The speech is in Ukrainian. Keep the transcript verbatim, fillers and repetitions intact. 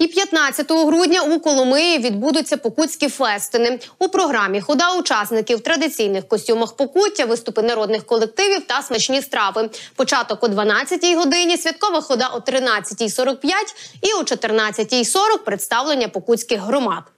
І п'ятнадцятого грудня у Коломиї відбудуться покутські фестини. У програмі хода учасників, традиційних костюмах Покуття, виступи народних колективів та смачні страви. Початок о дванадцятій годині, святкова хода о тринадцятій сорок п'ять і о чотирнадцятій сорок представлення покутських громад.